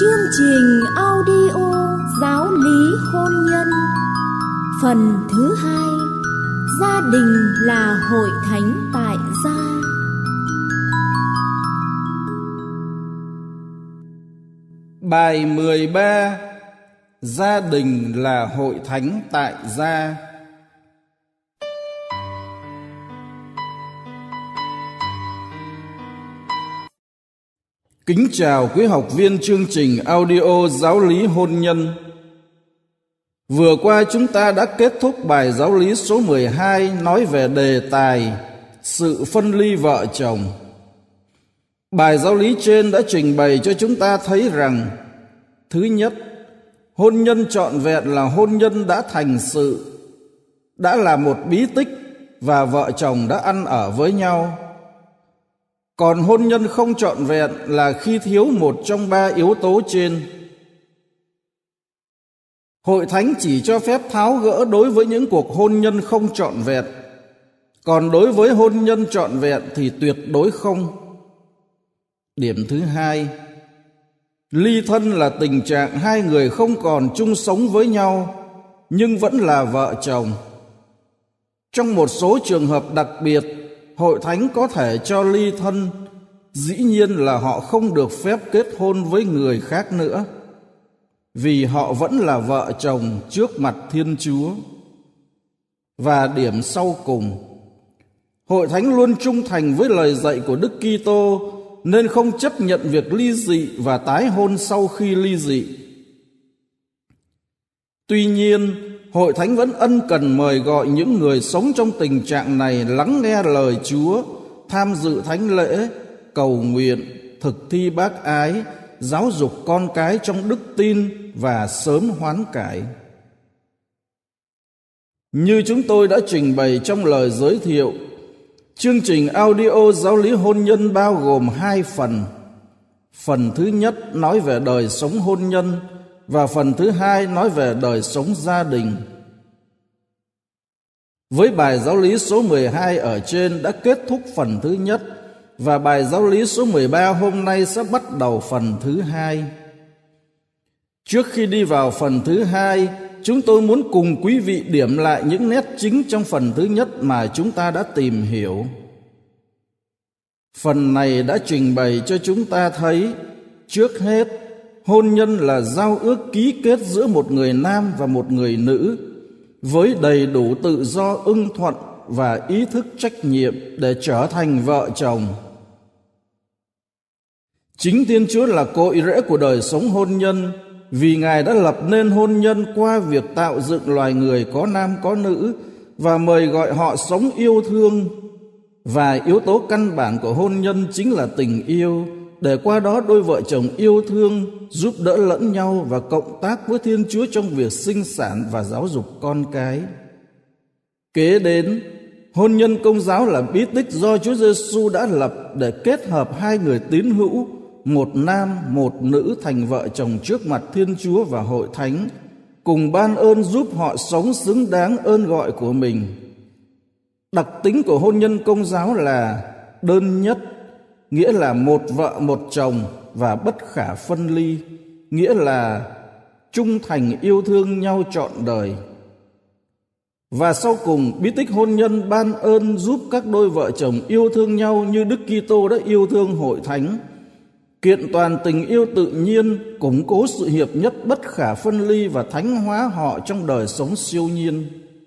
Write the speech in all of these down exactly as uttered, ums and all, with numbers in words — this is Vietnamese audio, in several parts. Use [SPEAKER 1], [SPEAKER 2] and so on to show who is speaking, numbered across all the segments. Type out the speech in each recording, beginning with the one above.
[SPEAKER 1] Chương trình audio giáo lý hôn nhân phần thứ hai: gia đình là hội thánh tại gia.
[SPEAKER 2] Bài mười ba: Gia đình là hội thánh tại gia. Kính chào quý học viên chương trình audio giáo lý hôn nhân. Vừa qua chúng ta đã kết thúc bài giáo lý số mười hai nói về đề tài sự phân ly vợ chồng. Bài giáo lý trên đã trình bày cho chúng ta thấy rằng: thứ nhất, hôn nhân trọn vẹn là hôn nhân đã thành sự, đã là một bí tích và vợ chồng đã ăn ở với nhau. Còn hôn nhân không trọn vẹn là khi thiếu một trong ba yếu tố trên. Hội thánh chỉ cho phép tháo gỡ đối với những cuộc hôn nhân không trọn vẹn, còn đối với hôn nhân trọn vẹn thì tuyệt đối không. Điểm thứ hai, ly thân là tình trạng hai người không còn chung sống với nhau nhưng vẫn là vợ chồng. Trong một số trường hợp đặc biệt, hội thánh có thể cho ly thân, dĩ nhiên là họ không được phép kết hôn với người khác nữa, vì họ vẫn là vợ chồng trước mặt Thiên Chúa. Và điểm sau cùng, hội thánh luôn trung thành với lời dạy của Đức Kitô nên không chấp nhận việc ly dị và tái hôn sau khi ly dị. Tuy nhiên, hội thánh vẫn ân cần mời gọi những người sống trong tình trạng này lắng nghe lời Chúa, tham dự thánh lễ, cầu nguyện, thực thi bác ái, giáo dục con cái trong đức tin và sớm hoán cải. Như chúng tôi đã trình bày trong lời giới thiệu, chương trình audio giáo lý hôn nhân bao gồm hai phần. Phần thứ nhất nói về đời sống hôn nhân và phần thứ hai nói về đời sống gia đình. Với bài giáo lý số mười hai ở trên đã kết thúc phần thứ nhất, và bài giáo lý số mười ba hôm nay sẽ bắt đầu phần thứ hai. Trước khi đi vào phần thứ hai, chúng tôi muốn cùng quý vị điểm lại những nét chính trong phần thứ nhất mà chúng ta đã tìm hiểu. Phần này đã trình bày cho chúng ta thấy, trước hết, hôn nhân là giao ước ký kết giữa một người nam và một người nữ, với đầy đủ tự do ưng thuận và ý thức trách nhiệm để trở thành vợ chồng. Chính Thiên Chúa là cội rễ của đời sống hôn nhân, vì Ngài đã lập nên hôn nhân qua việc tạo dựng loài người có nam có nữ và mời gọi họ sống yêu thương. Và yếu tố căn bản của hôn nhân chính là tình yêu, để qua đó đôi vợ chồng yêu thương, giúp đỡ lẫn nhau và cộng tác với Thiên Chúa trong việc sinh sản và giáo dục con cái. Kế đến, hôn nhân Công giáo là bí tích do Chúa Giêsu đã lập để kết hợp hai người tín hữu, một nam, một nữ thành vợ chồng trước mặt Thiên Chúa và hội thánh, cùng ban ơn giúp họ sống xứng đáng ơn gọi của mình. Đặc tính của hôn nhân Công giáo là đơn nhất, nghĩa là một vợ một chồng và bất khả phân ly, nghĩa là trung thành yêu thương nhau trọn đời. Và sau cùng, bí tích hôn nhân ban ơn giúp các đôi vợ chồng yêu thương nhau như Đức Kitô đã yêu thương hội thánh, kiện toàn tình yêu tự nhiên, củng cố sự hiệp nhất bất khả phân ly và thánh hóa họ trong đời sống siêu nhiên.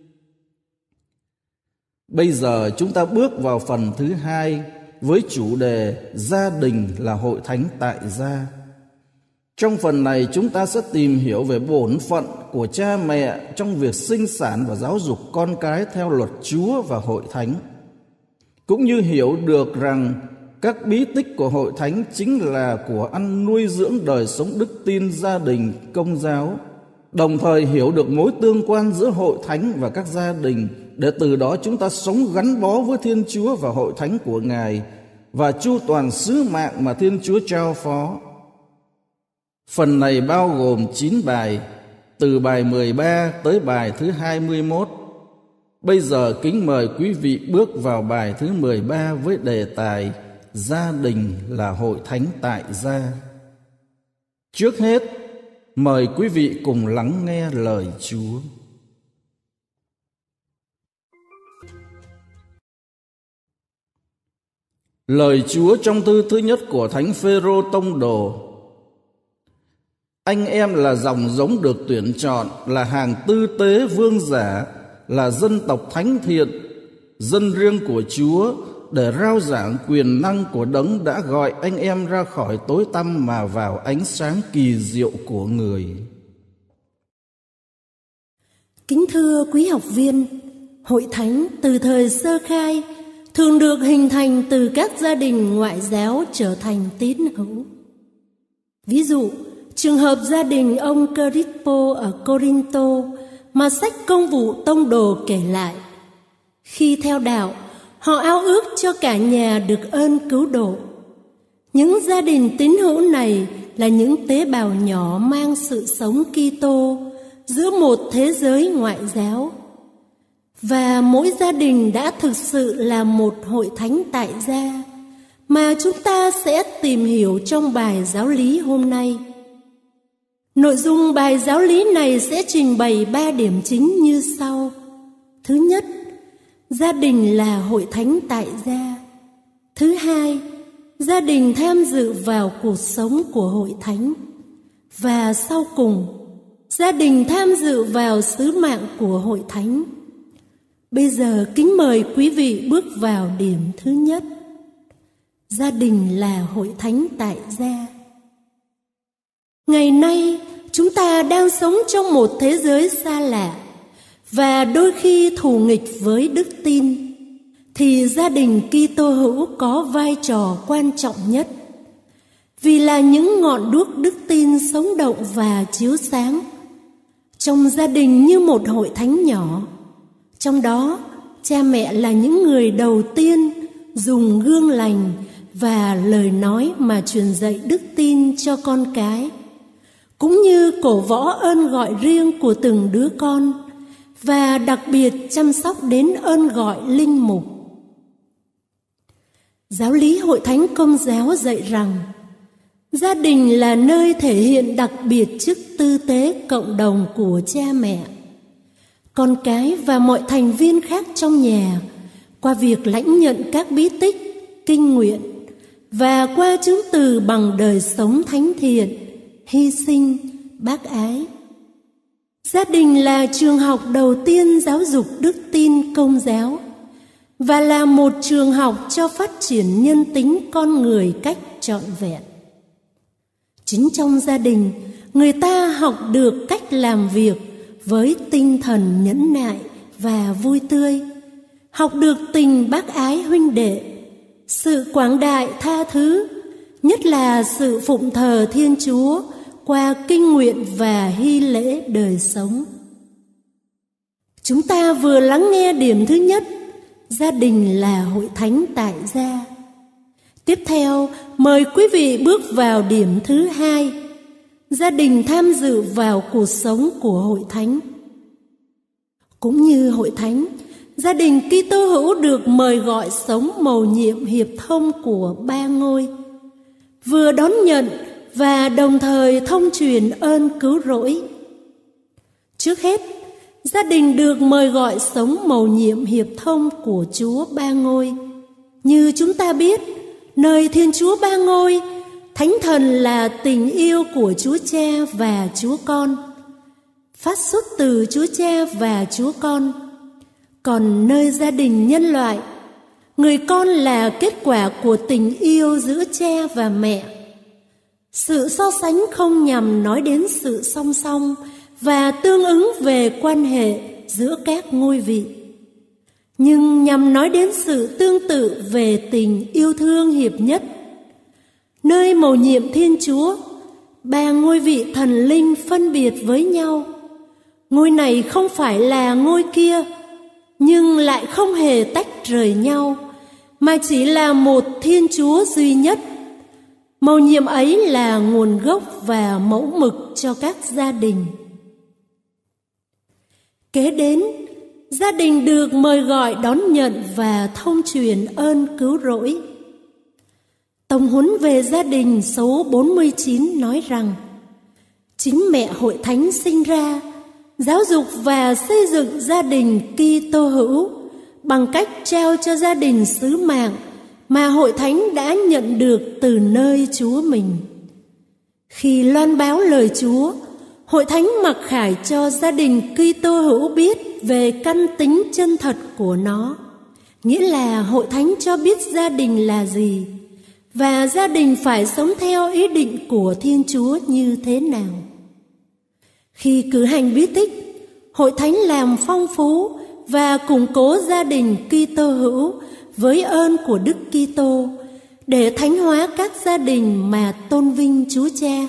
[SPEAKER 2] Bây giờ chúng ta bước vào phần thứ hai với chủ đề gia đình là hội thánh tại gia. Trong phần này chúng ta sẽ tìm hiểu về bổn phận của cha mẹ trong việc sinh sản và giáo dục con cái theo luật Chúa và hội thánh, cũng như hiểu được rằng các bí tích của hội thánh chính là của ăn nuôi dưỡng đời sống đức tin gia đình Công giáo, đồng thời hiểu được mối tương quan giữa hội thánh và các gia đình, để từ đó chúng ta sống gắn bó với Thiên Chúa và hội thánh của Ngài và chu toàn sứ mạng mà Thiên Chúa trao phó. Phần này bao gồm chín bài, từ bài mười ba tới bài thứ hai mươi mốt. Bây giờ kính mời quý vị bước vào bài thứ mười ba với đề tài gia đình là hội thánh tại gia. Trước hết, mời quý vị cùng lắng nghe lời Chúa. Lời Chúa trong thư thứ nhất của Thánh Phêrô tông đồ. Anh em là dòng giống được tuyển chọn, là hàng tư tế vương giả, là dân tộc thánh thiện, dân riêng của Chúa, để rao giảng quyền năng của Đấng đã gọi anh em ra khỏi tối tăm mà vào ánh sáng kỳ diệu của Người.
[SPEAKER 3] Kính thưa quý học viên, hội thánh từ thời sơ khai thường được hình thành từ các gia đình ngoại giáo trở thành tín hữu. Ví dụ, trường hợp gia đình ông Crispo ở Corinto mà sách Công vụ Tông đồ kể lại. Khi theo đạo, họ ao ước cho cả nhà được ơn cứu độ. Những gia đình tín hữu này là những tế bào nhỏ mang sự sống Kitô giữa một thế giới ngoại giáo. Và mỗi gia đình đã thực sự là một hội thánh tại gia mà chúng ta sẽ tìm hiểu trong bài giáo lý hôm nay. Nội dung bài giáo lý này sẽ trình bày ba điểm chính như sau. Thứ nhất, gia đình là hội thánh tại gia. Thứ hai, gia đình tham dự vào cuộc sống của hội thánh. Và sau cùng, gia đình tham dự vào sứ mạng của hội thánh. Bây giờ kính mời quý vị bước vào điểm thứ nhất. Gia đình là hội thánh tại gia. Ngày nay, chúng ta đang sống trong một thế giới xa lạ và đôi khi thù nghịch với đức tin, thì gia đình Kitô hữu có vai trò quan trọng nhất, vì là những ngọn đuốc đức tin sống động và chiếu sáng. Trong gia đình như một hội thánh nhỏ, trong đó cha mẹ là những người đầu tiên dùng gương lành và lời nói mà truyền dạy đức tin cho con cái, cũng như cổ võ ơn gọi riêng của từng đứa con, và đặc biệt chăm sóc đến ơn gọi linh mục. Giáo lý Hội Thánh Công giáo dạy rằng gia đình là nơi thể hiện đặc biệt chức tư tế cộng đồng của cha mẹ, con cái và mọi thành viên khác trong nhà qua việc lãnh nhận các bí tích, kinh nguyện và qua chứng từ bằng đời sống thánh thiện, hy sinh, bác ái. Gia đình là trường học đầu tiên giáo dục đức tin Công giáo và là một trường học cho phát triển nhân tính con người cách trọn vẹn. Chính trong gia đình, người ta học được cách làm việc với tinh thần nhẫn nại và vui tươi, học được tình bác ái huynh đệ, sự quảng đại tha thứ, nhất là sự phụng thờ Thiên Chúa qua kinh nguyện và hy lễ đời sống. Chúng ta vừa lắng nghe điểm thứ nhất, gia đình là hội thánh tại gia. Tiếp theo, mời quý vị bước vào điểm thứ hai, gia đình tham dự vào cuộc sống của hội thánh. Cũng như hội thánh, gia đình Kitô hữu được mời gọi sống mầu nhiệm hiệp thông của ba ngôi, vừa đón nhận và đồng thời thông truyền ơn cứu rỗi. Trước hết, gia đình được mời gọi sống mầu nhiệm hiệp thông của Chúa Ba Ngôi. Như chúng ta biết, nơi Thiên Chúa Ba Ngôi, Thánh Thần là tình yêu của Chúa Cha và Chúa Con, phát xuất từ Chúa Cha và Chúa Con. Còn nơi gia đình nhân loại, người con là kết quả của tình yêu giữa cha và mẹ. Sự so sánh không nhằm nói đến sự song song và tương ứng về quan hệ giữa các ngôi vị, nhưng nhằm nói đến sự tương tự về tình yêu thương hiệp nhất. Nơi mầu nhiệm Thiên Chúa, ba ngôi vị thần linh phân biệt với nhau. Ngôi này không phải là ngôi kia, nhưng lại không hề tách rời nhau, mà chỉ là một Thiên Chúa duy nhất. Mầu nhiệm ấy là nguồn gốc và mẫu mực cho các gia đình. Kế đến, gia đình được mời gọi đón nhận và thông truyền ơn cứu rỗi. Tông huấn về gia đình số bốn mươi chín nói rằng, Chính mẹ Hội Thánh sinh ra, giáo dục và xây dựng gia đình Kitô hữu bằng cách trao cho gia đình sứ mạng mà Hội Thánh đã nhận được từ nơi Chúa mình. Khi loan báo lời Chúa, Hội Thánh mặc khải cho gia đình Kitô hữu biết về căn tính chân thật của nó, nghĩa là Hội Thánh cho biết gia đình là gì và gia đình phải sống theo ý định của Thiên Chúa như thế nào. Khi cử hành bí tích, Hội Thánh làm phong phú và củng cố gia đình Kitô hữu với ơn của Đức Kitô để thánh hóa các gia đình mà tôn vinh Chúa Cha.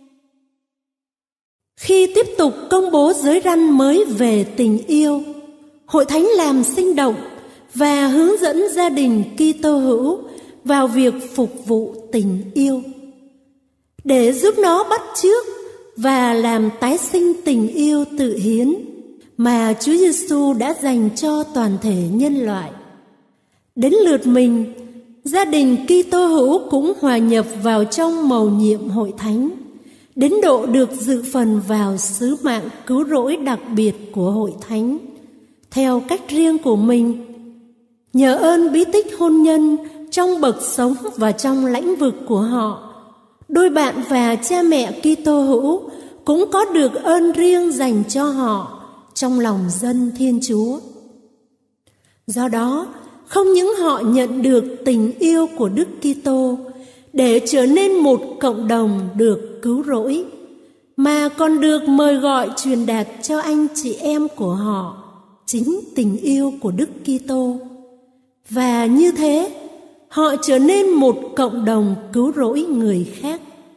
[SPEAKER 3] Khi tiếp tục công bố giới răn mới về tình yêu, Hội Thánh làm sinh động và hướng dẫn gia đình Kitô hữu vào việc phục vụ tình yêu, để giúp nó bắt chước và làm tái sinh tình yêu tự hiến mà Chúa Giêsu đã dành cho toàn thể nhân loại. Đến lượt mình, gia đình Kitô hữu cũng hòa nhập vào trong mầu nhiệm Hội Thánh, đến độ được dự phần vào sứ mạng cứu rỗi đặc biệt của Hội Thánh, theo cách riêng của mình. Nhờ ơn bí tích hôn nhân trong bậc sống và trong lãnh vực của họ, đôi bạn và cha mẹ Kitô hữu cũng có được ơn riêng dành cho họ trong lòng dân Thiên Chúa. Do đó, không những họ nhận được tình yêu của Đức Kitô để trở nên một cộng đồng được cứu rỗi, mà còn được mời gọi truyền đạt cho anh chị em của họ chính tình yêu của Đức Kitô. Và như thế, họ trở nên một cộng đồng cứu rỗi người khác.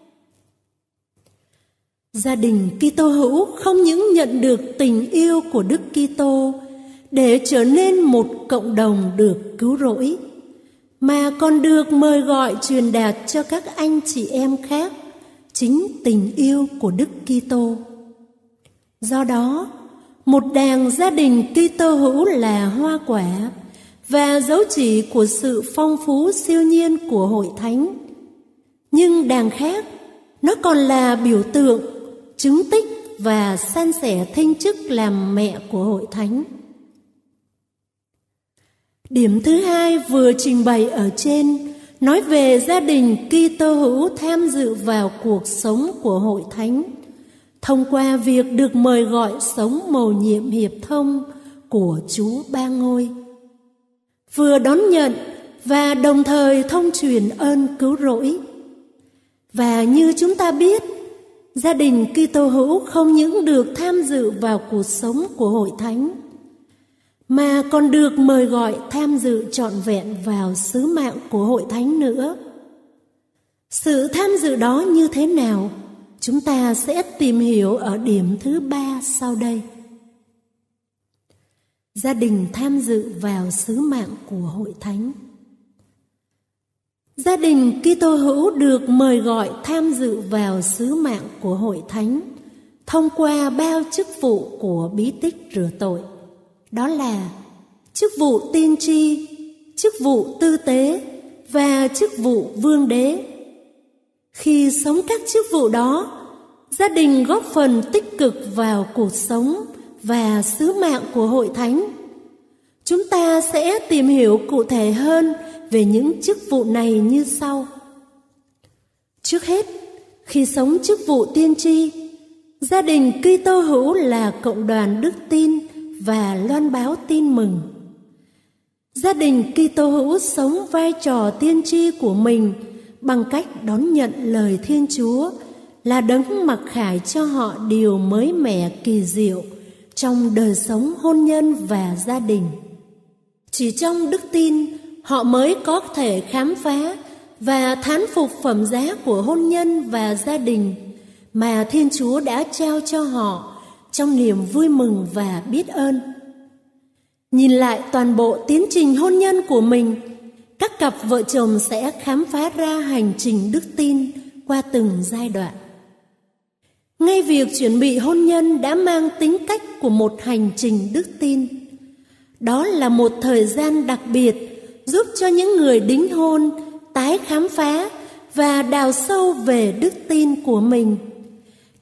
[SPEAKER 3] Gia đình Kitô hữu không những nhận được tình yêu của Đức Kitô để trở nên một cộng đồng được cứu rỗi, mà còn được mời gọi truyền đạt cho các anh chị em khác chính tình yêu của Đức Kitô. Do đó, một đàn gia đình Kitô hữu là hoa quả và dấu chỉ của sự phong phú siêu nhiên của Hội Thánh. Nhưng đàn khác, nó còn là biểu tượng, chứng tích và san sẻ thinh chức làm mẹ của Hội Thánh. Điểm thứ hai vừa trình bày ở trên nói về gia đình Kitô hữu tham dự vào cuộc sống của Hội Thánh thông qua việc được mời gọi sống mầu nhiệm hiệp thông của Chúa Ba Ngôi, vừa đón nhận và đồng thời thông truyền ơn cứu rỗi. Và như chúng ta biết, gia đình Kitô hữu không những được tham dự vào cuộc sống của Hội Thánh, mà còn được mời gọi tham dự trọn vẹn vào sứ mạng của Hội Thánh nữa. Sự tham dự đó như thế nào, chúng ta sẽ tìm hiểu ở điểm thứ ba sau đây. Gia đình tham dự vào sứ mạng của Hội Thánh. Gia đình Kitô hữu được mời gọi tham dự vào sứ mạng của Hội Thánh thông qua bao chức vụ của bí tích rửa tội. Đó là chức vụ tiên tri, chức vụ tư tế và chức vụ vương đế. Khi sống các chức vụ đó, gia đình góp phần tích cực vào cuộc sống và sứ mạng của Hội Thánh. Chúng ta sẽ tìm hiểu cụ thể hơn về những chức vụ này như sau. Trước hết, khi sống chức vụ tiên tri, gia đình Kitô hữu là cộng đoàn đức tin và loan báo tin mừng. Gia đình Kitô hữu sống vai trò tiên tri của mình bằng cách đón nhận lời Thiên Chúa là đấng mặc khải cho họ điều mới mẻ kỳ diệu trong đời sống hôn nhân và gia đình. Chỉ trong đức tin, họ mới có thể khám phá và thán phục phẩm giá của hôn nhân và gia đình mà Thiên Chúa đã trao cho họ trong niềm vui mừng và biết ơn. Nhìn lại toàn bộ tiến trình hôn nhân của mình, các cặp vợ chồng sẽ khám phá ra hành trình đức tin qua từng giai đoạn. Ngay việc chuẩn bị hôn nhân đã mang tính cách của một hành trình đức tin. Đó là một thời gian đặc biệt giúp cho những người đính hôn tái khám phá và đào sâu về đức tin của mình,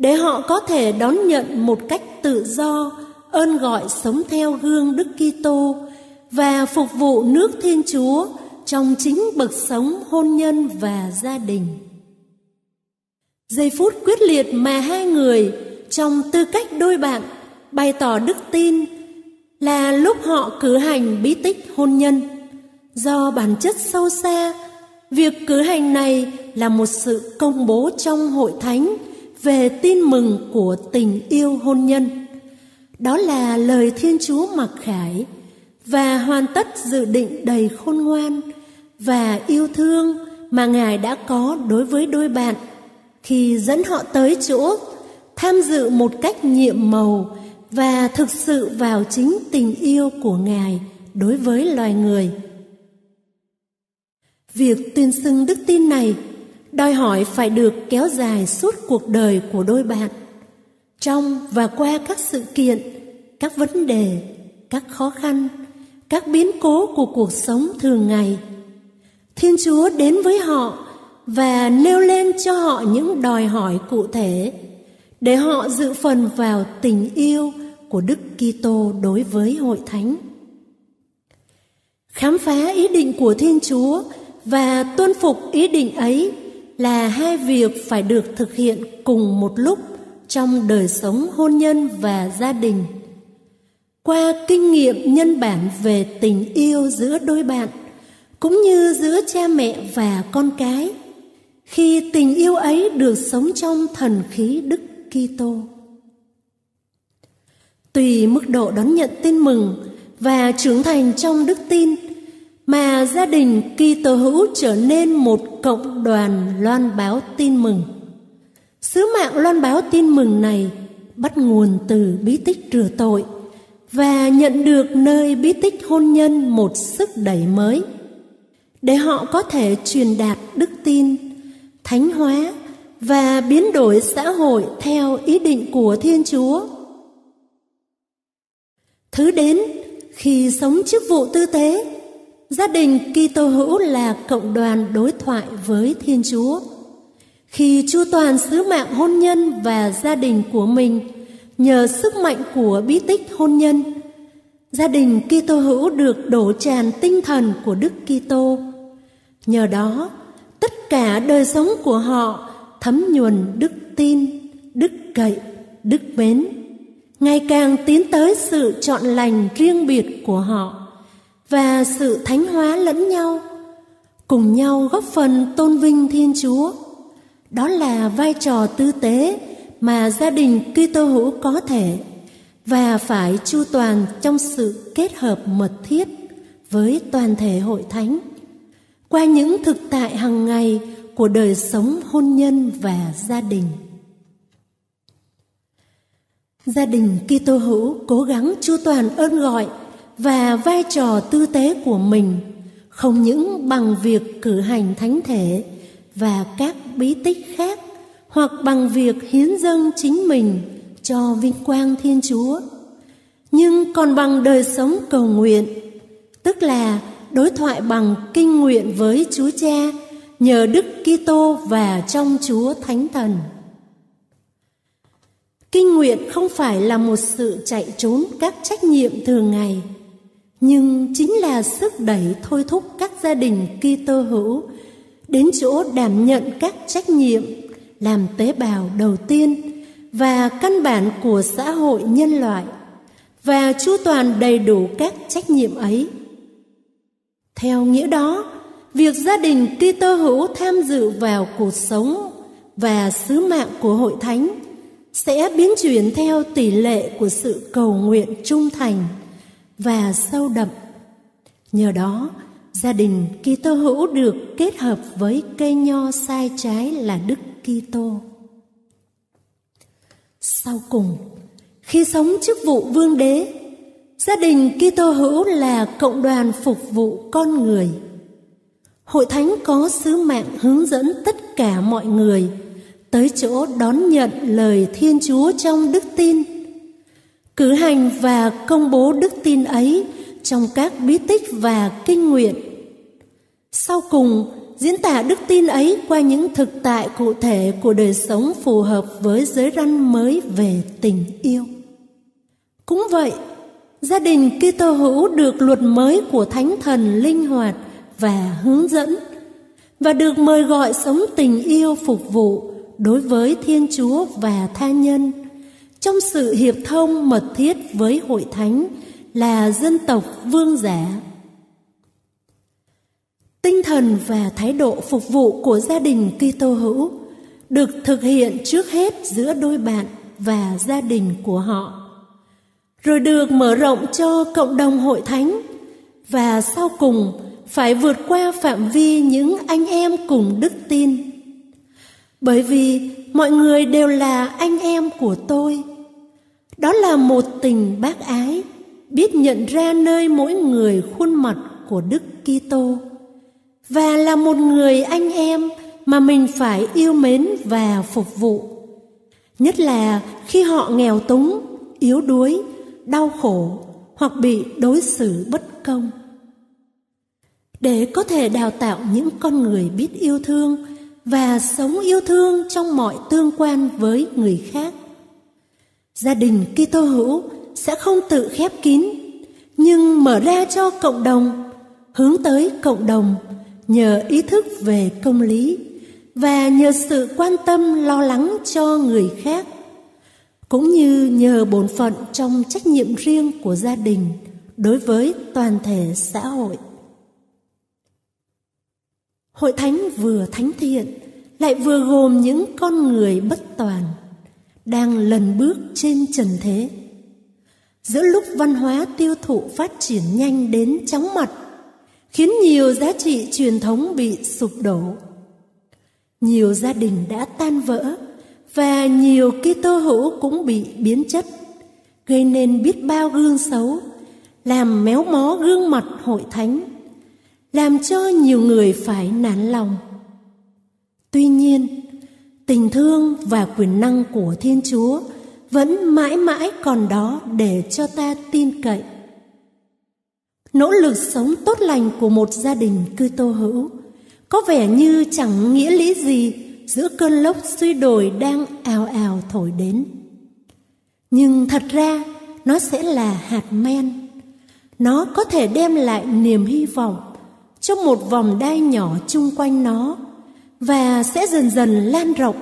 [SPEAKER 3] để họ có thể đón nhận một cách tự do ơn gọi sống theo gương Đức Kitô và phục vụ nước Thiên Chúa trong chính bậc sống hôn nhân và gia đình. Giây phút quyết liệt mà hai người trong tư cách đôi bạn bày tỏ đức tin là lúc họ cử hành bí tích hôn nhân. Do bản chất sâu xa, việc cử hành này là một sự công bố trong hội thánh về tin mừng của tình yêu hôn nhân. Đó là lời Thiên Chúa mặc khải và hoàn tất dự định đầy khôn ngoan và yêu thương mà Ngài đã có đối với đôi bạn khi dẫn họ tới chỗ tham dự một cách nhiệm màu và thực sự vào chính tình yêu của Ngài đối với loài người. Việc tuyên xưng đức tin này đòi hỏi phải được kéo dài suốt cuộc đời của đôi bạn, trong và qua các sự kiện, các vấn đề, các khó khăn, các biến cố của cuộc sống thường ngày. Thiên Chúa đến với họ và nêu lên cho họ những đòi hỏi cụ thể để họ dự phần vào tình yêu của Đức Kitô đối với hội thánh. Khám phá ý định của Thiên Chúa và tuân phục ý định ấy là hai việc phải được thực hiện cùng một lúc trong đời sống hôn nhân và gia đình. Qua kinh nghiệm nhân bản về tình yêu giữa đôi bạn, cũng như giữa cha mẹ và con cái, khi tình yêu ấy được sống trong thần khí Đức Kitô. Tùy mức độ đón nhận tin mừng và trưởng thành trong đức tin mà gia đình Kitô hữu trở nên một cộng đoàn loan báo tin mừng. Sứ mạng loan báo tin mừng này bắt nguồn từ bí tích rửa tội và nhận được nơi bí tích hôn nhân một sức đẩy mới, để họ có thể truyền đạt đức tin, thánh hóa và biến đổi xã hội theo ý định của Thiên Chúa. Thứ đến, khi sống chức vụ tư tế, gia đình Kitô hữu là cộng đoàn đối thoại với Thiên Chúa. Khi chu toàn sứ mạng hôn nhân và gia đình của mình nhờ sức mạnh của bí tích hôn nhân, gia đình Kitô hữu được đổ tràn tinh thần của Đức Kitô. Nhờ đó, tất cả đời sống của họ thấm nhuần đức tin, đức cậy, đức mến, ngày càng tiến tới sự chọn lành riêng biệt của họ và sự thánh hóa lẫn nhau, cùng nhau góp phần tôn vinh Thiên Chúa. Đó là vai trò tư tế mà gia đình Kitô hữu có thể và phải chu toàn trong sự kết hợp mật thiết với toàn thể hội thánh qua những thực tại hàng ngày của đời sống hôn nhân và gia đình. Gia đình Kitô hữu cố gắng chu toàn ơn gọi và vai trò tư tế của mình, không những bằng việc cử hành thánh thể và các bí tích khác, hoặc bằng việc hiến dâng chính mình cho vinh quang Thiên Chúa, nhưng còn bằng đời sống cầu nguyện, tức là đối thoại bằng kinh nguyện với Chúa Cha nhờ Đức Kitô và trong Chúa Thánh Thần. Kinh nguyện không phải là một sự chạy trốn các trách nhiệm thường ngày, nhưng chính là sức đẩy thôi thúc các gia đình Kitô hữu đến chỗ đảm nhận các trách nhiệm làm tế bào đầu tiên và căn bản của xã hội nhân loại, và chu toàn đầy đủ các trách nhiệm ấy. Theo nghĩa đó, việc gia đình Kitô hữu tham dự vào cuộc sống và sứ mạng của hội thánh sẽ biến chuyển theo tỷ lệ của sự cầu nguyện trung thành và sâu đậm. Nhờ đó, gia đình Kitô hữu được kết hợp với cây nho sai trái là Đức Kitô. Sau cùng, khi sống chức vụ vương đế, gia đình Kitô hữu là cộng đoàn phục vụ con người. Hội thánh có sứ mạng hướng dẫn tất cả mọi người tới chỗ đón nhận lời Thiên Chúa trong đức tin, cử hành và công bố đức tin ấy trong các bí tích và kinh nguyện. Sau cùng, diễn tả đức tin ấy qua những thực tại cụ thể của đời sống phù hợp với giới răn mới về tình yêu. Cũng vậy, gia đình Kitô hữu được luật mới của Thánh Thần linh hoạt và hướng dẫn, và được mời gọi sống tình yêu phục vụ đối với Thiên Chúa và tha nhân, trong sự hiệp thông mật thiết với hội thánh là dân tộc vương giả. Tinh thần và thái độ phục vụ của gia đình Kitô hữu được thực hiện trước hết giữa đôi bạn và gia đình của họ, rồi được mở rộng cho cộng đồng hội thánh, và sau cùng phải vượt qua phạm vi những anh em cùng đức tin. Bởi vì mọi người đều là anh em của tôi. Đó là một tình bác ái, biết nhận ra nơi mỗi người khuôn mặt của Đức Kitô, và là một người anh em mà mình phải yêu mến và phục vụ, nhất là khi họ nghèo túng, yếu đuối, đau khổ hoặc bị đối xử bất công. Để có thể đào tạo những con người biết yêu thương và sống yêu thương trong mọi tương quan với người khác, gia đình Kitô hữu sẽ không tự khép kín, nhưng mở ra cho cộng đồng, hướng tới cộng đồng nhờ ý thức về công lý và nhờ sự quan tâm lo lắng cho người khác, cũng như nhờ bổn phận trong trách nhiệm riêng của gia đình đối với toàn thể xã hội. Hội thánh vừa thánh thiện lại vừa gồm những con người bất toàn đang lần bước trên trần thế. Giữa lúc văn hóa tiêu thụ phát triển nhanh đến chóng mặt, khiến nhiều giá trị truyền thống bị sụp đổ, nhiều gia đình đã tan vỡ và nhiều Kitô hữu cũng bị biến chất, gây nên biết bao gương xấu, làm méo mó gương mặt hội thánh, làm cho nhiều người phải nản lòng. Tuy nhiên, tình thương và quyền năng của Thiên Chúa vẫn mãi mãi còn đó để cho ta tin cậy. Nỗ lực sống tốt lành của một gia đình Kitô hữu có vẻ như chẳng nghĩa lý gì giữa cơn lốc suy đồi đang ào ào thổi đến. Nhưng thật ra nó sẽ là hạt men. Nó có thể đem lại niềm hy vọng cho một vòng đai nhỏ chung quanh nó, và sẽ dần dần lan rộng.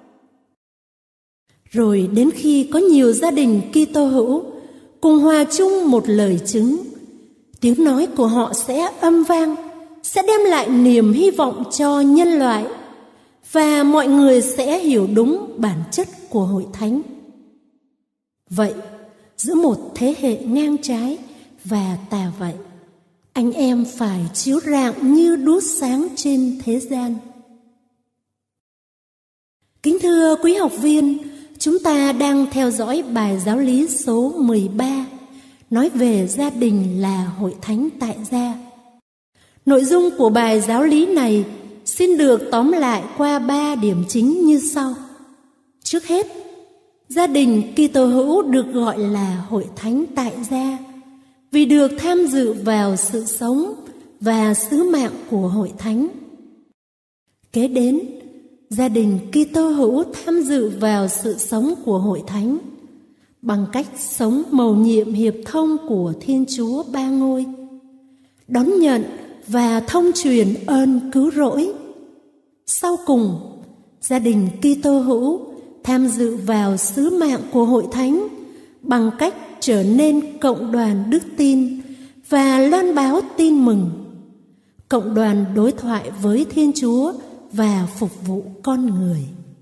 [SPEAKER 3] Rồi đến khi có nhiều gia đình Kitô hữu cùng hòa chung một lời chứng, tiếng nói của họ sẽ âm vang, sẽ đem lại niềm hy vọng cho nhân loại, và mọi người sẽ hiểu đúng bản chất của hội thánh. Vậy, giữa một thế hệ ngang trái và tà vậy, anh em phải chiếu rạng như đuốc sáng trên thế gian. Kính thưa quý học viên, chúng ta đang theo dõi bài giáo lý số mười ba, nói về gia đình là hội thánh tại gia. Nội dung của bài giáo lý này xin được tóm lại qua ba điểm chính như sau. Trước hết, gia đình Kitô hữu được gọi là hội thánh tại gia vì được tham dự vào sự sống và sứ mạng của hội thánh. Kế đến, gia đình Kitô hữu tham dự vào sự sống của hội thánh bằng cách sống mầu nhiệm hiệp thông của Thiên Chúa Ba Ngôi, đón nhận và thông truyền ơn cứu rỗi. Sau cùng, gia đình Kitô hữu tham dự vào sứ mạng của hội thánh bằng cách trở nên cộng đoàn đức tin và loan báo tin mừng, cộng đoàn đối thoại với Thiên Chúa và phục vụ con người.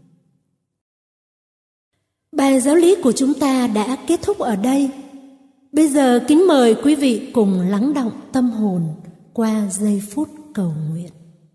[SPEAKER 3] Bài giáo lý của chúng ta đã kết thúc ở đây. Bây giờ kính mời quý vị cùng lắng đọng tâm hồn qua giây phút cầu nguyện.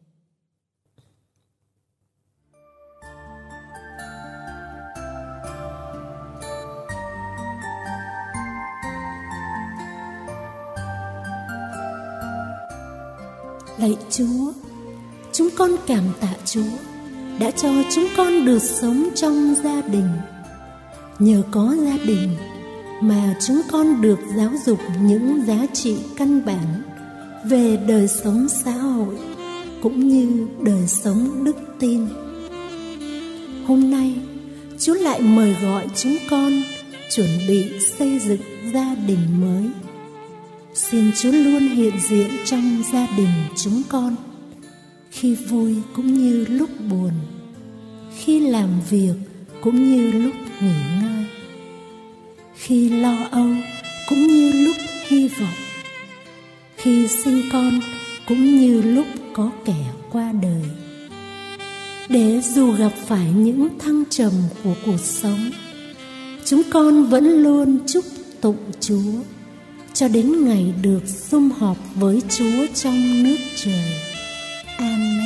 [SPEAKER 3] Lạy Chúa, chúng con cảm tạ Chúa đã cho chúng con được sống trong gia đình. Nhờ có gia đình mà chúng con được giáo dục những giá trị căn bản về đời sống xã hội, cũng như đời sống đức tin. Hôm nay, Chúa lại mời gọi chúng con chuẩn bị xây dựng gia đình mới. Xin Chúa luôn hiện diện trong gia đình chúng con, khi vui cũng như lúc buồn, khi làm việc cũng như lúc nghỉ ngơi, khi lo âu cũng như lúc hy vọng, khi sinh con cũng như lúc có kẻ qua đời. Để dù gặp phải những thăng trầm của cuộc sống, chúng con vẫn luôn chúc tụng Chúa cho đến ngày được sum họp với Chúa trong nước trời. Amen.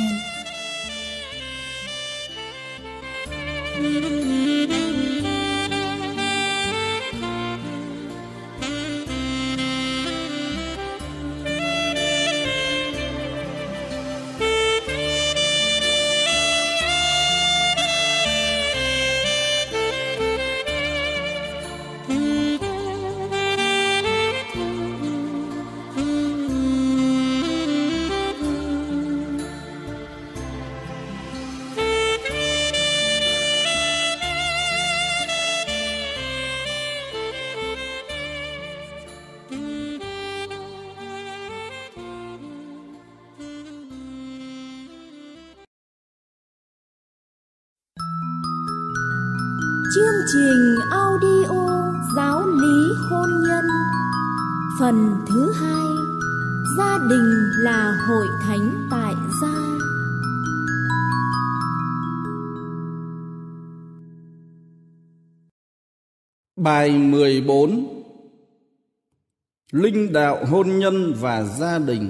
[SPEAKER 1] Chương trình audio giáo lý hôn nhân phần thứ hai, gia đình là hội thánh tại gia.
[SPEAKER 2] Bài mười bốn. Linh đạo hôn nhân và gia đình.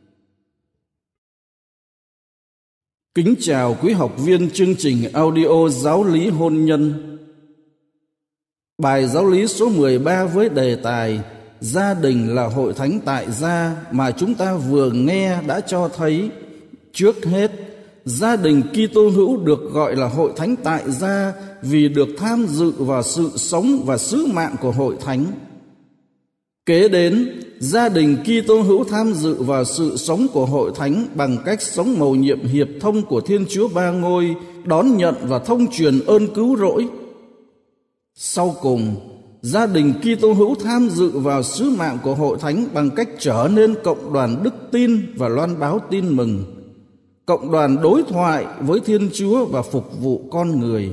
[SPEAKER 2] Kính chào quý học viên chương trình audio giáo lý hôn nhân. Bài giáo lý số mười ba với đề tài Gia đình là hội thánh tại gia mà chúng ta vừa nghe đã cho thấy, trước hết, gia đình Kitô hữu được gọi là hội thánh tại gia vì được tham dự vào sự sống và sứ mạng của hội thánh. Kế đến, gia đình Kitô hữu tham dự vào sự sống của hội thánh bằng cách sống mầu nhiệm hiệp thông của Thiên Chúa Ba Ngôi, đón nhận và thông truyền ơn cứu rỗi. Sau cùng, gia đình Kitô hữu tham dự vào sứ mạng của hội thánh bằng cách trở nên cộng đoàn đức tin và loan báo tin mừng, cộng đoàn đối thoại với Thiên Chúa và phục vụ con người.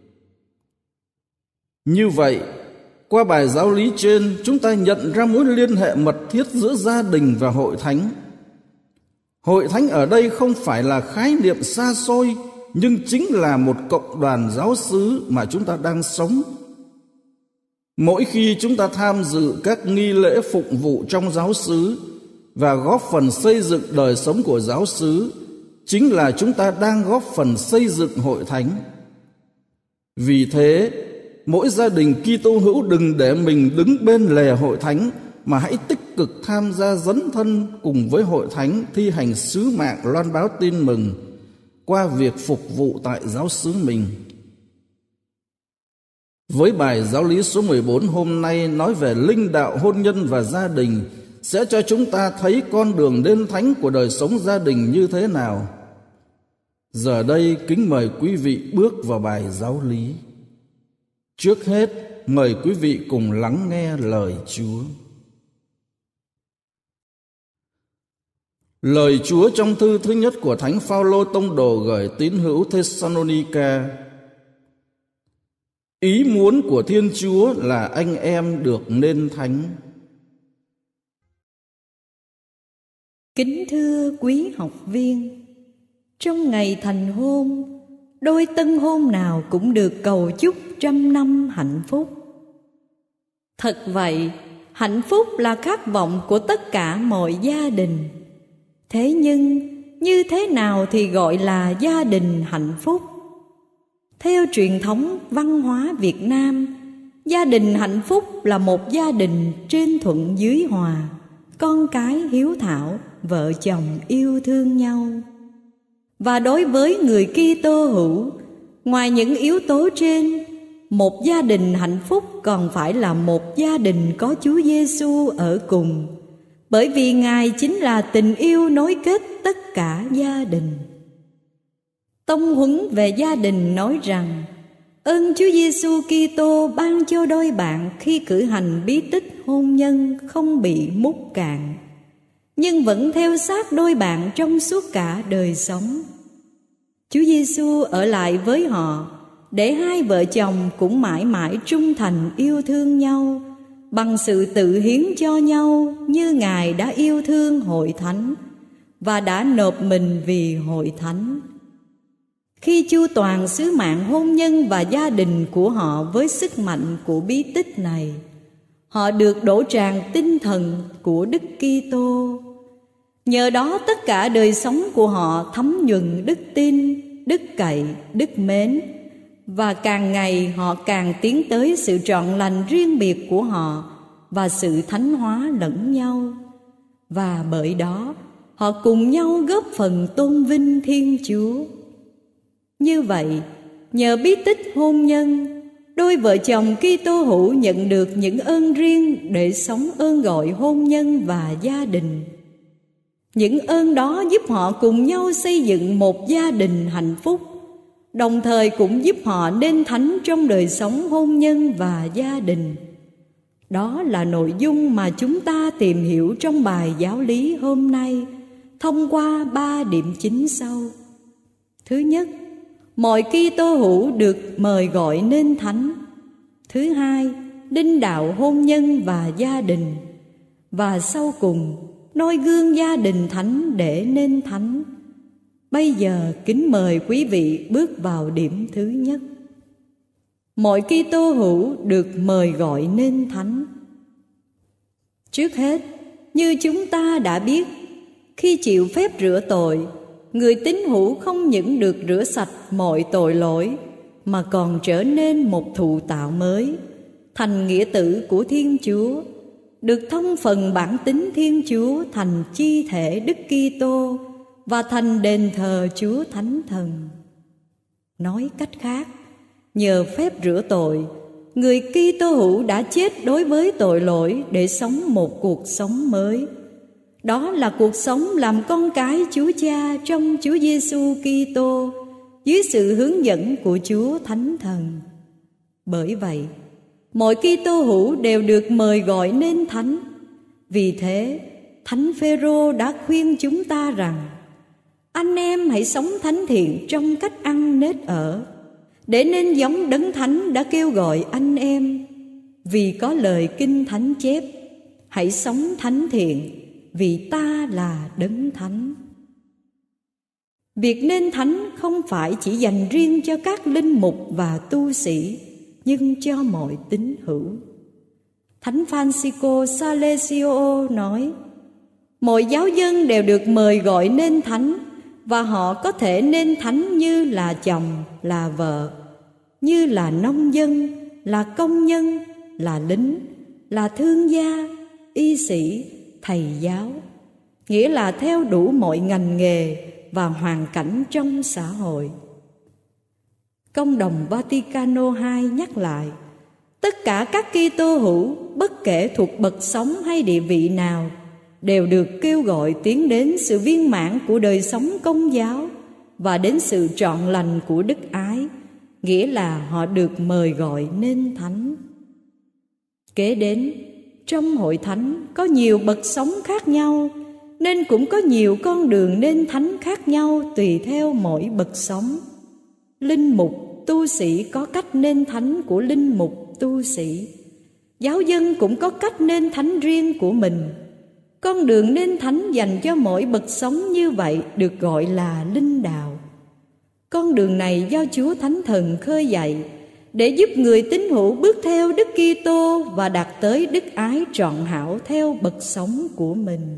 [SPEAKER 2] Như vậy, qua bài giáo lý trên, chúng ta nhận ra mối liên hệ mật thiết giữa gia đình và hội thánh. Hội thánh ở đây không phải là khái niệm xa xôi, nhưng chính là một cộng đoàn giáo xứ mà chúng ta đang sống. Mỗi khi chúng ta tham dự các nghi lễ phụng vụ trong giáo xứ và góp phần xây dựng đời sống của giáo xứ, chính là chúng ta đang góp phần xây dựng hội thánh. Vì thế, mỗi gia đình Kitô hữu đừng để mình đứng bên lề hội thánh, mà hãy tích cực tham gia dấn thân cùng với hội thánh thi hành sứ mạng loan báo tin mừng qua việc phục vụ tại giáo xứ mình. Với bài giáo lý số mười bốn hôm nay nói về linh đạo hôn nhân và gia đình sẽ cho chúng ta thấy con đường đến thánh của đời sống gia đình như thế nào. Giờ đây kính mời quý vị bước vào bài giáo lý. Trước hết, mời quý vị cùng lắng nghe lời Chúa. Lời Chúa trong thư thứ nhất của Thánh Phaolô tông đồ gửi tín hữu Thessalonica. Ý muốn của Thiên Chúa là anh em được nên thánh.
[SPEAKER 4] Kính thưa quý học viên, trong ngày thành hôn, đôi tân hôn nào cũng được cầu chúc trăm năm hạnh phúc. Thật vậy, hạnh phúc là khát vọng của tất cả mọi gia đình. Thế nhưng, như thế nào thì gọi là gia đình hạnh phúc? Theo truyền thống văn hóa Việt Nam, gia đình hạnh phúc là một gia đình trên thuận dưới hòa, con cái hiếu thảo, vợ chồng yêu thương nhau. Và đối với người Kitô hữu, ngoài những yếu tố trên, một gia đình hạnh phúc còn phải là một gia đình có Chúa Giêsu ở cùng. bởi vì Ngài chính là tình yêu nối kết tất cả gia đình. Tông huấn về gia đình nói rằng, ơn Chúa Giêsu Kitô ban cho đôi bạn khi cử hành bí tích hôn nhân không bị múc cạn, nhưng vẫn theo sát đôi bạn trong suốt cả đời sống. Chúa Giêsu ở lại với họ để hai vợ chồng cũng mãi mãi trung thành yêu thương nhau bằng sự tự hiến cho nhau như Ngài đã yêu thương hội thánh và đã nộp mình vì hội thánh. Khi chu toàn sứ mạng hôn nhân và gia đình của họ với sức mạnh của bí tích này, họ được đổ tràn tinh thần của Đức Kitô. Nhờ đó tất cả đời sống của họ thấm nhuần đức tin, đức cậy, đức mến, và càng ngày họ càng tiến tới sự trọn lành riêng biệt của họ và sự thánh hóa lẫn nhau. Và bởi đó họ cùng nhau góp phần tôn vinh Thiên Chúa. Như vậy, nhờ bí tích hôn nhân, đôi vợ chồng Kitô hữu nhận được những ơn riêng để sống ơn gọi hôn nhân và gia đình. Những ơn đó giúp họ cùng nhau xây dựng một gia đình hạnh phúc, đồng thời cũng giúp họ nên thánh trong đời sống hôn nhân và gia đình. Đó là nội dung mà chúng ta tìm hiểu trong bài giáo lý hôm nay thông qua ba điểm chính sau. Thứ nhất, mọi Kitô hữu được mời gọi nên thánh. Thứ hai, linh đạo hôn nhân và gia đình. Và sau cùng, noi gương gia đình thánh để nên thánh. Bây giờ kính mời quý vị bước vào điểm thứ nhất. Mọi Kitô hữu được mời gọi nên thánh. Trước hết, như chúng ta đã biết, khi chịu phép rửa tội, người tín hữu không những được rửa sạch mọi tội lỗi, mà còn trở nên một thụ tạo mới, thành nghĩa tử của Thiên Chúa, được thông phần bản tính Thiên Chúa thành chi thể Đức Kitô và thành đền thờ Chúa Thánh Thần. Nói cách khác, nhờ phép rửa tội, người Kitô hữu đã chết đối với tội lỗi để sống một cuộc sống mới. Đó là cuộc sống làm con cái Chúa Cha trong Chúa Giêsu Kitô dưới sự hướng dẫn của Chúa Thánh Thần. Bởi vậy, mọi Kitô hữu đều được mời gọi nên thánh. Vì thế, Thánh Phêrô đã khuyên chúng ta rằng: anh em hãy sống thánh thiện trong cách ăn nết ở, để nên giống Đấng Thánh đã kêu gọi anh em. Vì có lời Kinh Thánh chép: hãy sống thánh thiện, vì ta là Đấng Thánh. Việc nên thánh không phải chỉ dành riêng cho các linh mục và tu sĩ, nhưng cho mọi tín hữu. Thánh Francisco Salesio nói: mọi giáo dân đều được mời gọi nên thánh, và họ có thể nên thánh như là chồng, là vợ, như là nông dân, là công nhân, là lính, là thương gia, y sĩ, thầy giáo, nghĩa là theo đủ mọi ngành nghề và hoàn cảnh trong xã hội. Công đồng Vaticano hai nhắc lại: tất cả các Kitô hữu, bất kể thuộc bậc sống hay địa vị nào, đều được kêu gọi tiến đến sự viên mãn của đời sống công giáo và đến sự trọn lành của đức ái, nghĩa là họ được mời gọi nên thánh. Kế đến, trong hội thánh có nhiều bậc sống khác nhau, nên cũng có nhiều con đường nên thánh khác nhau tùy theo mỗi bậc sống. Linh mục, tu sĩ có cách nên thánh của linh mục, tu sĩ. Giáo dân cũng có cách nên thánh riêng của mình. Con đường nên thánh dành cho mỗi bậc sống như vậy được gọi là linh đạo. Con đường này do Chúa Thánh Thần khơi dậy để giúp người tín hữu bước theo Đức Kitô và đạt tới đức ái trọn hảo theo bậc sống của mình.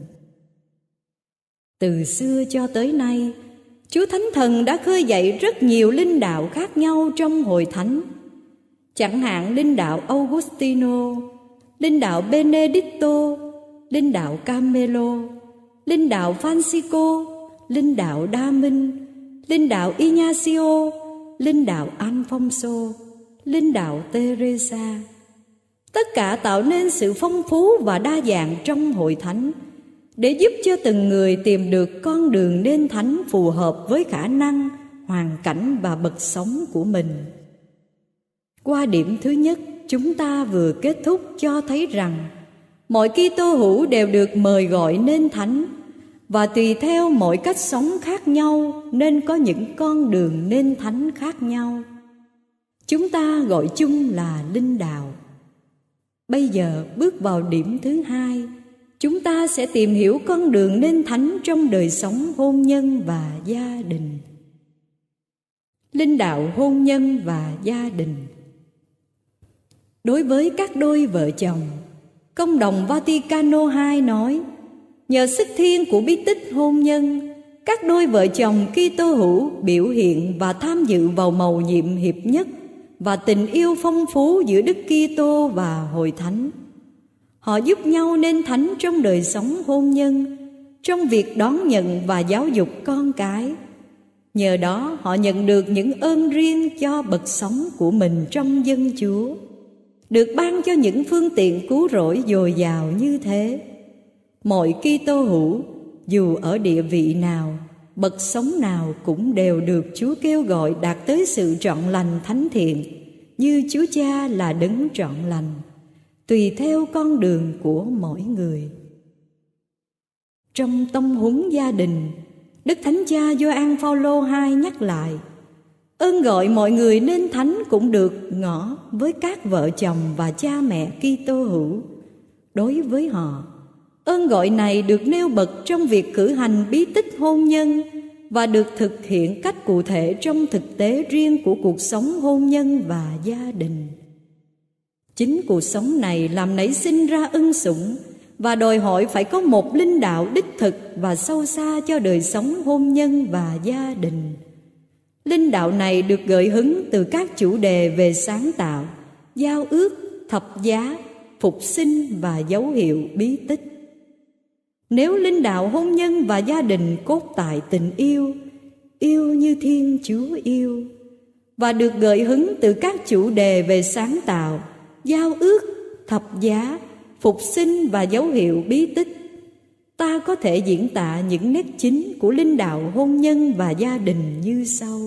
[SPEAKER 4] Từ xưa cho tới nay, Chúa Thánh Thần đã khơi dậy rất nhiều linh đạo khác nhau trong hội thánh. Chẳng hạn linh đạo Augustino, linh đạo Benedicto, linh đạo Camelo, linh đạo Francisco, linh đạo Đa Minh, linh đạo Ignacio, linh đạo Alfonso, linh đạo Teresa. Tất cả tạo nên sự phong phú và đa dạng trong hội thánh, để giúp cho từng người tìm được con đường nên thánh phù hợp với khả năng, hoàn cảnh và bậc sống của mình. Qua điểm thứ nhất chúng ta vừa kết thúc cho thấy rằng mọi Kitô hữu đều được mời gọi nên thánh, và tùy theo mọi cách sống khác nhau nên có những con đường nên thánh khác nhau. Chúng ta gọi chung là linh đạo. Bây giờ bước vào điểm thứ hai, chúng ta sẽ tìm hiểu con đường nên thánh trong đời sống hôn nhân và gia đình. Linh đạo hôn nhân và gia đình. Đối với các đôi vợ chồng, Công đồng Vaticano hai nói, nhờ sức thiêng của bí tích hôn nhân, các đôi vợ chồng Kitô hữu biểu hiện và tham dự vào mầu nhiệm hiệp nhất và tình yêu phong phú giữa Đức Kitô và Hội Thánh. Họ giúp nhau nên thánh trong đời sống hôn nhân, trong việc đón nhận và giáo dục con cái. Nhờ đó họ nhận được những ơn riêng cho bậc sống của mình trong dân Chúa, được ban cho những phương tiện cứu rỗi dồi dào như thế. Mọi Kitô hữu, dù ở địa vị nào, bậc sống nào cũng đều được Chúa kêu gọi đạt tới sự trọn lành thánh thiện, như Chúa Cha là đấng trọn lành, tùy theo con đường của mỗi người. Trong tông huấn gia đình, Đức Thánh Cha Gioan Phaolô hai nhắc lại, ơn gọi mọi người nên thánh cũng được ngỏ với các vợ chồng và cha mẹ Kitô hữu. Đối với họ, ơn gọi này được nêu bật trong việc cử hành bí tích hôn nhân và được thực hiện cách cụ thể trong thực tế riêng của cuộc sống hôn nhân và gia đình. Chính cuộc sống này làm nảy sinh ra ân sủng và đòi hỏi phải có một linh đạo đích thực và sâu xa cho đời sống hôn nhân và gia đình. Linh đạo này được gợi hứng từ các chủ đề về sáng tạo, giao ước, thập giá, phục sinh và dấu hiệu bí tích. Nếu linh đạo hôn nhân và gia đình cốt tại tình yêu, yêu như Thiên Chúa yêu, và được gợi hứng từ các chủ đề về sáng tạo, giao ước, thập giá, phục sinh và dấu hiệu bí tích, ta có thể diễn tả những nét chính của linh đạo hôn nhân và gia đình như sau.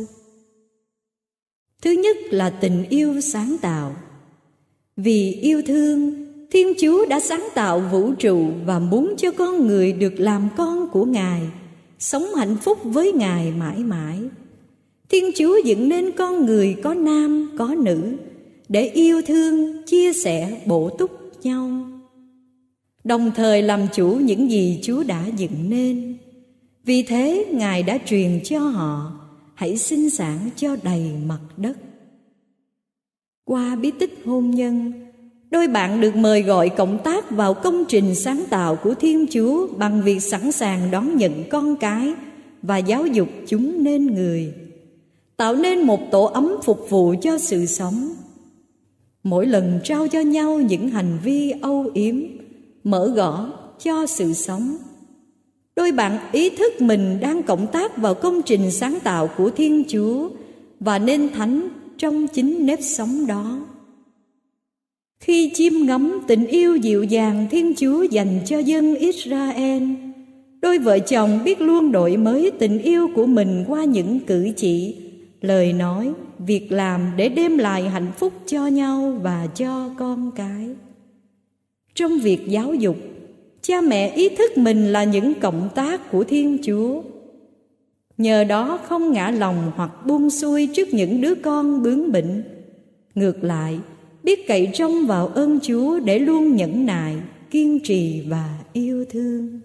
[SPEAKER 4] Thứ nhất là tình yêu sáng tạo. Vì yêu thương, Thiên Chúa đã sáng tạo vũ trụ và muốn cho con người được làm con của Ngài, sống hạnh phúc với Ngài mãi mãi. Thiên Chúa dựng nên con người có nam, có nữ, để yêu thương, chia sẻ, bổ túc nhau, đồng thời làm chủ những gì Chúa đã dựng nên. Vì thế Ngài đã truyền cho họ, hãy sinh sản cho đầy mặt đất. Qua bí tích hôn nhân, đôi bạn được mời gọi cộng tác vào công trình sáng tạo của Thiên Chúa bằng việc sẵn sàng đón nhận con cái và giáo dục chúng nên người, tạo nên một tổ ấm phục vụ cho sự sống. Mỗi lần trao cho nhau những hành vi âu yếm, mở gõ cho sự sống, đôi bạn ý thức mình đang cộng tác vào công trình sáng tạo của Thiên Chúa và nên thánh trong chính nếp sống đó. Khi chiêm ngắm tình yêu dịu dàng Thiên Chúa dành cho dân Israel, đôi vợ chồng biết luôn đổi mới tình yêu của mình qua những cử chỉ, lời nói, việc làm để đem lại hạnh phúc cho nhau và cho con cái. Trong việc giáo dục, cha mẹ ý thức mình là những cộng tác của Thiên Chúa. Nhờ đó không ngã lòng hoặc buông xuôi trước những đứa con bướng bỉnh. Ngược lại, biết cậy trông vào ơn Chúa để luôn nhẫn nại, kiên trì và yêu thương.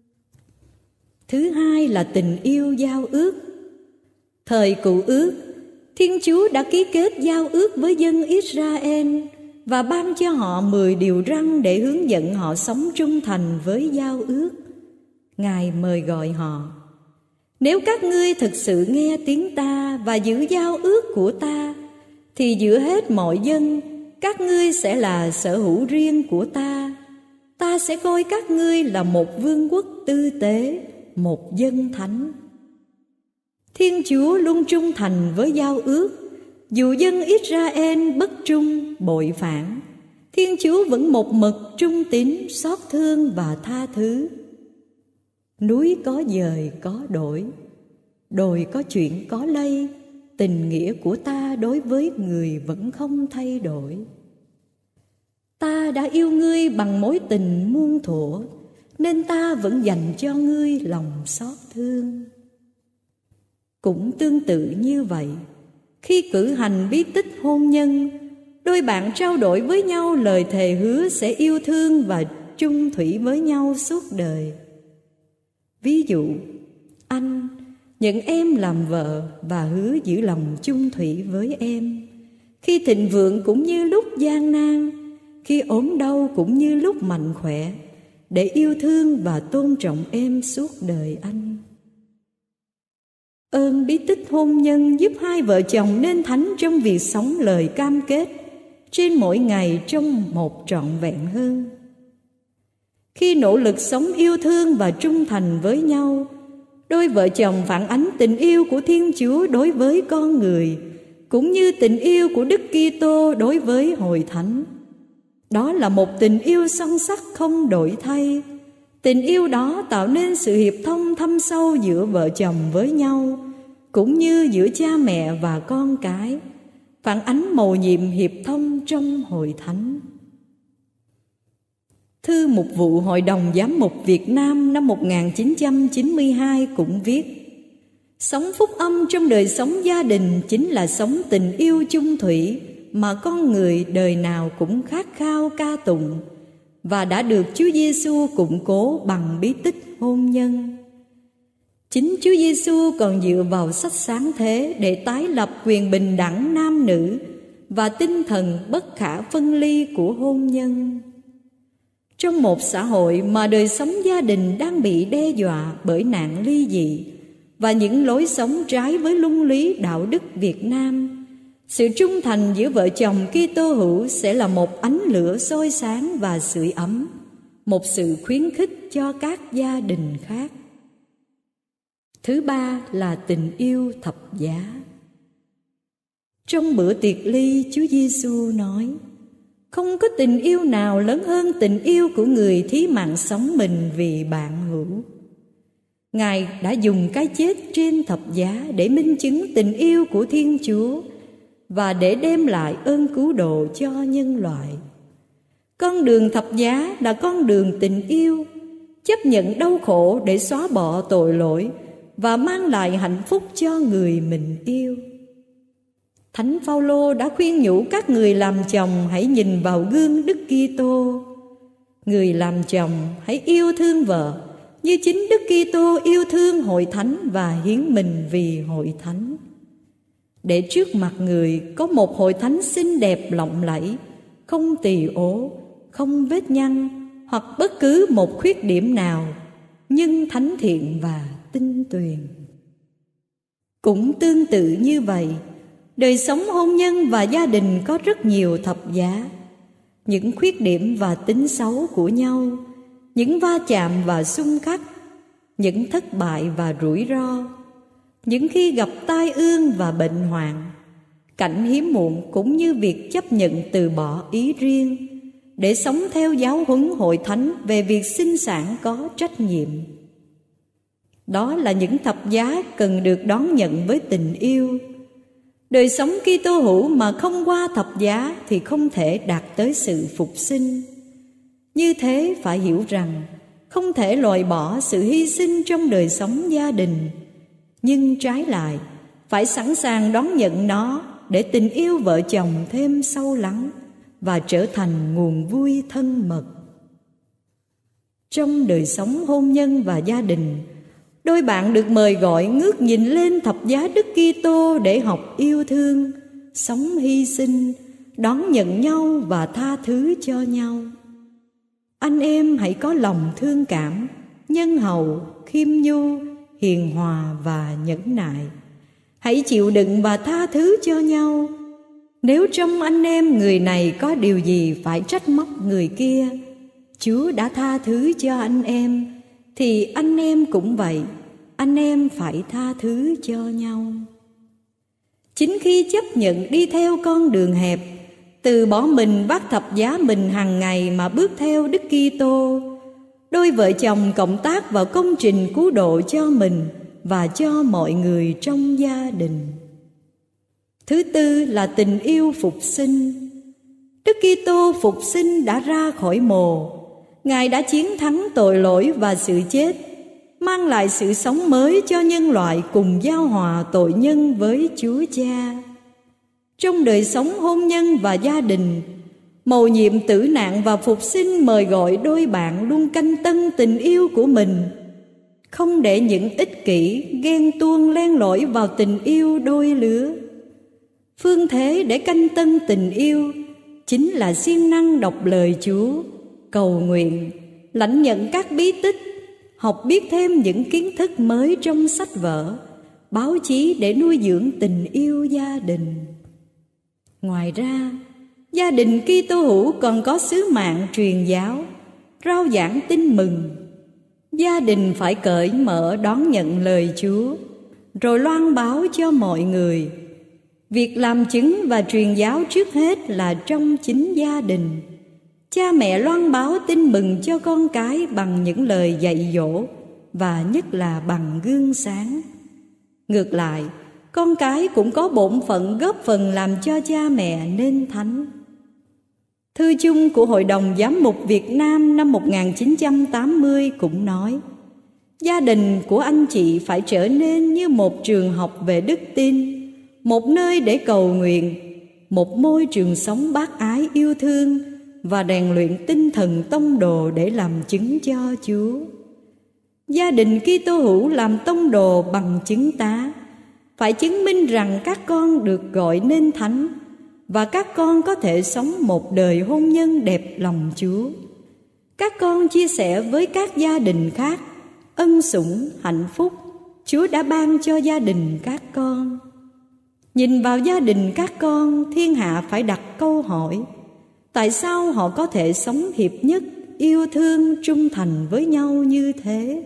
[SPEAKER 4] Thứ hai là tình yêu giao ước. Thời Cựu Ước, Thiên Chúa đã ký kết giao ước với dân Israel và ban cho họ mười điều răn để hướng dẫn họ sống trung thành với giao ước. Ngài mời gọi họ: nếu các ngươi thực sự nghe tiếng ta và giữ giao ước của ta, thì giữa hết mọi dân, các ngươi sẽ là sở hữu riêng của ta. Ta sẽ coi các ngươi là một vương quốc tư tế, một dân thánh. Thiên Chúa luôn trung thành với giao ước. Dù dân Israel bất trung, bội phản, Thiên Chúa vẫn một mực trung tín, xót thương và tha thứ. núi có dời có đổi, đồi có chuyển có lây, tình nghĩa của ta đối với người vẫn không thay đổi. Ta đã yêu ngươi bằng mối tình muôn thuở, nên ta vẫn dành cho ngươi lòng xót thương. Cũng tương tự như vậy, khi cử hành bí tích hôn nhân, đôi bạn trao đổi với nhau lời thề hứa sẽ yêu thương và chung thủy với nhau suốt đời. Ví dụ, anh nhận em làm vợ và hứa giữ lòng chung thủy với em, khi thịnh vượng cũng như lúc gian nan, khi ốm đau cũng như lúc mạnh khỏe, để yêu thương và tôn trọng em suốt đời anh. Ơn bí tích hôn nhân giúp hai vợ chồng nên thánh trong việc sống lời cam kết, trên mỗi ngày trong một trọn vẹn hơn. Khi nỗ lực sống yêu thương và trung thành với nhau, đôi vợ chồng phản ánh tình yêu của Thiên Chúa đối với con người, cũng như tình yêu của Đức Kitô đối với Hội Thánh. Đó là một tình yêu son sắt không đổi thay. Tình yêu đó tạo nên sự hiệp thông thâm sâu giữa vợ chồng với nhau, cũng như giữa cha mẹ và con cái, phản ánh mầu nhiệm hiệp thông trong Hội Thánh. Thư Mục vụ Hội đồng Giám mục Việt Nam năm một nghìn chín trăm chín mươi hai cũng viết: sống phúc âm trong đời sống gia đình chính là sống tình yêu chung thủy mà con người đời nào cũng khát khao ca tụng, và đã được Chúa Giêsu củng cố bằng bí tích hôn nhân. Chính Chúa Giêsu còn dựa vào sách Sáng Thế để tái lập quyền bình đẳng nam nữ và tinh thần bất khả phân ly của hôn nhân. Trong một xã hội mà đời sống gia đình đang bị đe dọa bởi nạn ly dị và những lối sống trái với luân lý đạo đức Việt Nam, sự trung thành giữa vợ chồng Kitô hữu sẽ là một ánh lửa soi sáng và sưởi ấm, một sự khuyến khích cho các gia đình khác. Thứ ba là tình yêu thập giá. Trong bữa tiệc ly, Chúa Giêsu nói: không có tình yêu nào lớn hơn tình yêu của người thí mạng sống mình vì bạn hữu. Ngài đã dùng cái chết trên thập giá để minh chứng tình yêu của Thiên Chúa và để đem lại ơn cứu độ cho nhân loại. Con đường thập giá là con đường tình yêu, chấp nhận đau khổ để xóa bỏ tội lỗi và mang lại hạnh phúc cho người mình yêu. Thánh Phaolô đã khuyên nhủ các người làm chồng hãy nhìn vào gương Đức Kitô. Người làm chồng hãy yêu thương vợ như chính Đức Kitô yêu thương Hội Thánh và hiến mình vì Hội Thánh. Để trước mặt người có một Hội Thánh xinh đẹp lộng lẫy, không tỳ ố, không vết nhăn hoặc bất cứ một khuyết điểm nào, nhưng thánh thiện và tinh tuyền. Cũng tương tự như vậy, đời sống hôn nhân và gia đình có rất nhiều thập giá. Những khuyết điểm và tính xấu của nhau, những va chạm và xung khắc, những thất bại và rủi ro, những khi gặp tai ương và bệnh hoạn, cảnh hiếm muộn, cũng như việc chấp nhận từ bỏ ý riêng để sống theo giáo huấn Hội Thánh về việc sinh sản có trách nhiệm. Đó là những thập giá cần được đón nhận với tình yêu. Đời sống Kitô hữu mà không qua thập giá thì không thể đạt tới sự phục sinh. Như thế phải hiểu rằng không thể loại bỏ sự hy sinh trong đời sống gia đình, nhưng trái lại phải sẵn sàng đón nhận nó để tình yêu vợ chồng thêm sâu lắng và trở thành nguồn vui thân mật. Trong đời sống hôn nhân và gia đình, đôi bạn được mời gọi ngước nhìn lên thập giá Đức Kitô để học yêu thương, sống hy sinh, đón nhận nhau và tha thứ cho nhau. Anh em hãy có lòng thương cảm, nhân hậu, khiêm nhu, hiền hòa và nhẫn nại. Hãy chịu đựng và tha thứ cho nhau. Nếu trong anh em người này có điều gì phải trách móc người kia, Chúa đã tha thứ cho anh em, thì anh em cũng vậy, anh em phải tha thứ cho nhau. Chính khi chấp nhận đi theo con đường hẹp, từ bỏ mình vác thập giá mình hàng ngày mà bước theo Đức Kitô, đôi vợ chồng cộng tác vào công trình cứu độ cho mình và cho mọi người trong gia đình. Thứ tư là tình yêu phục sinh. Đức Kitô phục sinh đã ra khỏi mồ. Ngài đã chiến thắng tội lỗi và sự chết, mang lại sự sống mới cho nhân loại cùng giao hòa tội nhân với Chúa Cha. Trong đời sống hôn nhân và gia đình, mầu nhiệm tử nạn và phục sinh mời gọi đôi bạn luôn canh tân tình yêu của mình, không để những ích kỷ, ghen tuông len lỏi vào tình yêu đôi lứa. Phương thế để canh tân tình yêu chính là siêng năng đọc lời Chúa, cầu nguyện, lãnh nhận các bí tích, học biết thêm những kiến thức mới trong sách vở, báo chí để nuôi dưỡng tình yêu gia đình. Ngoài ra, gia đình Kitô hữu còn có sứ mạng truyền giáo, rao giảng tin mừng. Gia đình phải cởi mở đón nhận lời Chúa, rồi loan báo cho mọi người. Việc làm chứng và truyền giáo trước hết là trong chính gia đình. Cha mẹ loan báo tin mừng cho con cái bằng những lời dạy dỗ và nhất là bằng gương sáng. Ngược lại, con cái cũng có bổn phận góp phần làm cho cha mẹ nên thánh. Thư chung của Hội đồng Giám mục Việt Nam năm một nghìn chín trăm tám mươi cũng nói: gia đình của anh chị phải trở nên như một trường học về đức tin, một nơi để cầu nguyện, một môi trường sống bác ái yêu thương và rèn luyện tinh thần tông đồ để làm chứng cho Chúa. Gia đình Kitô hữu làm tông đồ bằng chứng tá, phải chứng minh rằng các con được gọi nên thánh và các con có thể sống một đời hôn nhân đẹp lòng Chúa. Các con chia sẻ với các gia đình khác ân sủng hạnh phúc Chúa đã ban cho gia đình các con. Nhìn vào gia đình các con, thiên hạ phải đặt câu hỏi: tại sao họ có thể sống hiệp nhất, yêu thương, trung thành với nhau như thế?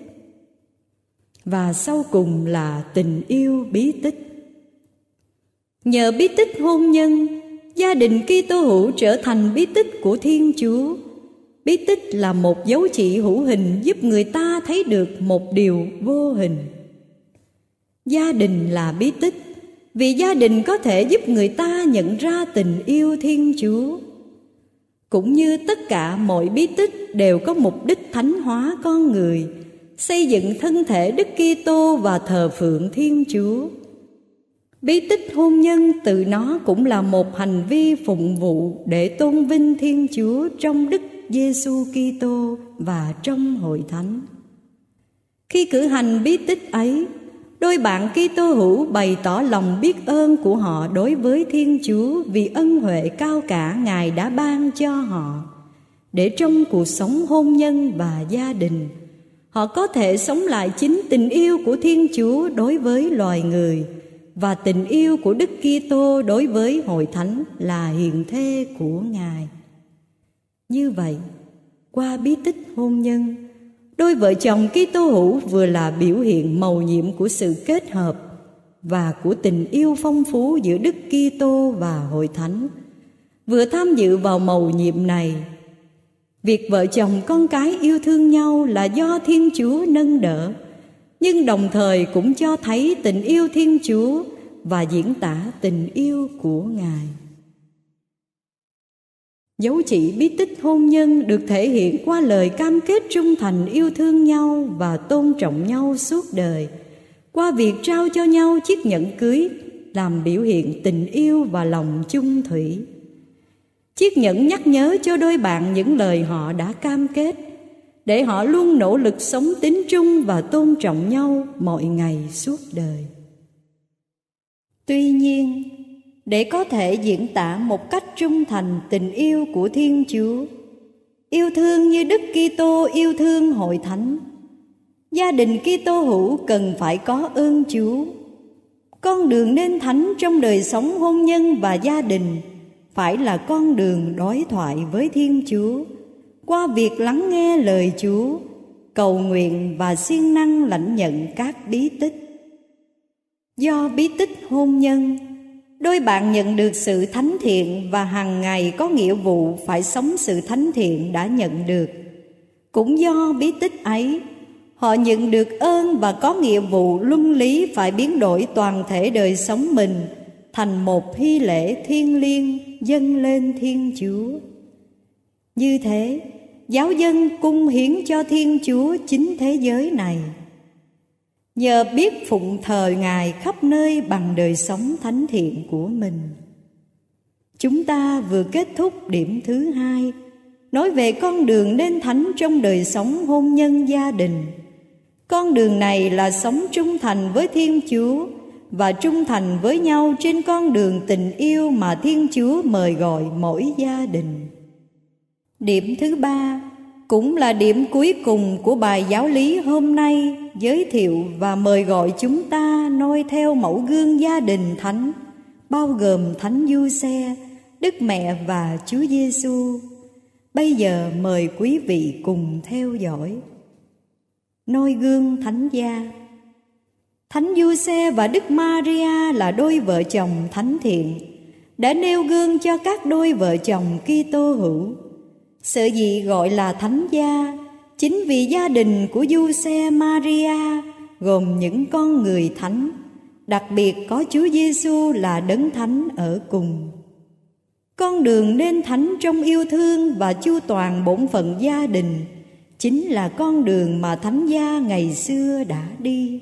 [SPEAKER 4] Và sau cùng là tình yêu bí tích. Nhờ bí tích hôn nhân, gia đình Kitô hữu trở thành bí tích của Thiên Chúa. Bí tích là một dấu chỉ hữu hình giúp người ta thấy được một điều vô hình. Gia đình là bí tích vì gia đình có thể giúp người ta nhận ra tình yêu Thiên Chúa. Cũng như tất cả mọi bí tích đều có mục đích thánh hóa con người, xây dựng thân thể Đức Kitô và thờ phượng Thiên Chúa. Bí tích hôn nhân từ nó cũng là một hành vi phụng vụ để tôn vinh Thiên Chúa trong Đức Giêsu Kitô và trong hội thánh. Khi cử hành bí tích ấy, đôi bạn Kitô hữu bày tỏ lòng biết ơn của họ đối với Thiên Chúa vì ân huệ cao cả Ngài đã ban cho họ, để trong cuộc sống hôn nhân và gia đình, họ có thể sống lại chính tình yêu của Thiên Chúa đối với loài người và tình yêu của Đức Kitô đối với hội thánh là hiện thê của Ngài. Như vậy, qua bí tích hôn nhân, đôi vợ chồng Kitô hữu vừa là biểu hiện mầu nhiệm của sự kết hợp và của tình yêu phong phú giữa Đức Kitô và hội thánh, vừa tham dự vào mầu nhiệm này. Việc vợ chồng con cái yêu thương nhau là do Thiên Chúa nâng đỡ, nhưng đồng thời cũng cho thấy tình yêu Thiên Chúa và diễn tả tình yêu của Ngài. Dấu chỉ bí tích hôn nhân được thể hiện qua lời cam kết trung thành yêu thương nhau và tôn trọng nhau suốt đời, qua việc trao cho nhau chiếc nhẫn cưới làm biểu hiện tình yêu và lòng chung thủy. Chiếc nhẫn nhắc nhớ cho đôi bạn những lời họ đã cam kết, để họ luôn nỗ lực sống tín trung và tôn trọng nhau mọi ngày suốt đời. Tuy nhiên, để có thể diễn tả một cách trung thành tình yêu của Thiên Chúa, yêu thương như Đức Kitô yêu thương hội thánh, gia đình Kitô hữu cần phải có ơn Chúa. Con đường nên thánh trong đời sống hôn nhân và gia đình phải là con đường đối thoại với Thiên Chúa, qua việc lắng nghe lời Chúa, cầu nguyện và siêng năng lãnh nhận các bí tích. Do bí tích hôn nhân, đôi bạn nhận được sự thánh thiện và hàng ngày có nghĩa vụ phải sống sự thánh thiện đã nhận được, Cũng do bí tích ấy, họ nhận được ơn và có nghĩa vụ luân lý phải biến đổi toàn thể đời sống mình thành một hy lễ thiêng liêng dâng lên Thiên Chúa. Như thế, giáo dân cung hiến cho Thiên Chúa chính thế giới này. Nhờ biết phụng thờ Ngài khắp nơi bằng đời sống thánh thiện của mình. Chúng ta vừa kết thúc điểm thứ hai, nói về con đường nên thánh trong đời sống hôn nhân gia đình. Con đường này là sống trung thành với Thiên Chúa và trung thành với nhau trên con đường tình yêu mà Thiên Chúa mời gọi mỗi gia đình. Điểm thứ ba cũng là điểm cuối cùng của bài giáo lý hôm nay, giới thiệu và mời gọi chúng ta noi theo mẫu gương gia đình thánh, bao gồm Thánh Giuse, Đức Mẹ và Chúa Giêsu. Bây giờ mời quý vị cùng theo dõi. Noi gương thánh gia. Thánh Giuse và Đức Maria là đôi vợ chồng thánh thiện, đã nêu gương cho các đôi vợ chồng Kitô hữu. Sở dĩ gọi là thánh gia chính vì gia đình của Giuse Maria gồm những con người thánh, đặc biệt có Chúa Giêsu là đấng thánh ở cùng. Con đường nên thánh trong yêu thương và chu toàn bổn phận gia đình chính là con đường mà thánh gia ngày xưa đã đi.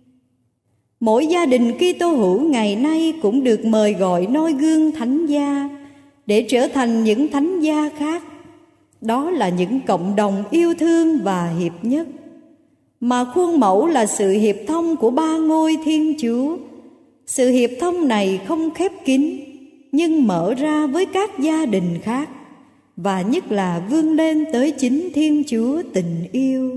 [SPEAKER 4] Mỗi gia đình Kitô hữu ngày nay cũng được mời gọi noi gương thánh gia để trở thành những thánh gia khác. Đó là những cộng đồng yêu thương và hiệp nhất, mà khuôn mẫu là sự hiệp thông của ba ngôi Thiên Chúa. Sự hiệp thông này không khép kín, nhưng mở ra với các gia đình khác, và nhất là vươn lên tới chính Thiên Chúa tình yêu.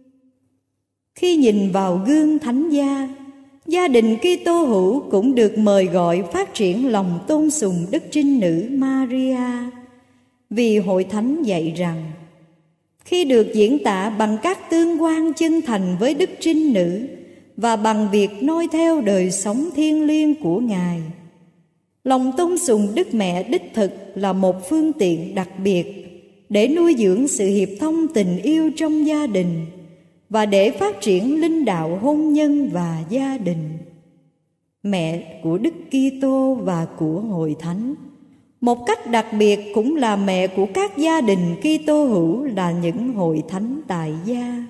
[SPEAKER 4] Khi nhìn vào gương thánh gia, gia đình Kitô hữu cũng được mời gọi phát triển lòng tôn sùng Đức Trinh Nữ Maria. Vì Hội Thánh dạy rằng, khi được diễn tả bằng các tương quan chân thành với Đức Trinh Nữ và bằng việc noi theo đời sống thiêng liêng của Ngài, lòng tôn sùng Đức Mẹ đích thực là một phương tiện đặc biệt để nuôi dưỡng sự hiệp thông tình yêu trong gia đình và để phát triển linh đạo hôn nhân và gia đình. Mẹ của Đức Kitô và của Hội Thánh, một cách đặc biệt cũng là mẹ của các gia đình Kitô hữu là những hội thánh tại gia.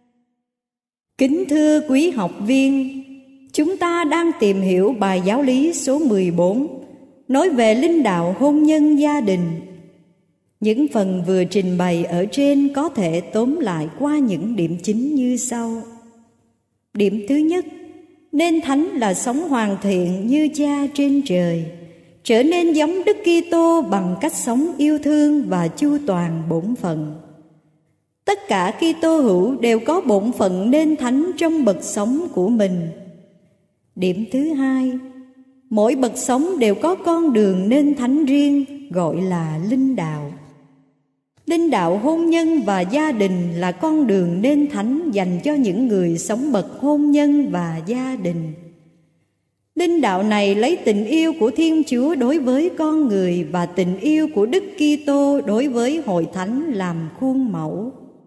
[SPEAKER 4] Kính thưa quý học viên, chúng ta đang tìm hiểu bài giáo lý số mười bốn, nói về linh đạo hôn nhân gia đình. Những phần vừa trình bày ở trên có thể tóm lại qua những điểm chính như sau. Điểm thứ nhất, nên thánh là sống hoàn thiện như Cha trên trời, trở nên giống Đức Kitô bằng cách sống yêu thương và chu toàn bổn phận. Tất cả Kitô hữu đều có bổn phận nên thánh trong bậc sống của mình. Điểm thứ hai, mỗi bậc sống đều có con đường nên thánh riêng, gọi là linh đạo. Linh đạo hôn nhân và gia đình là con đường nên thánh dành cho những người sống bậc hôn nhân và gia đình. Linh đạo này lấy tình yêu của Thiên Chúa đối với con người và tình yêu của Đức Kitô đối với Hội Thánh làm khuôn mẫu.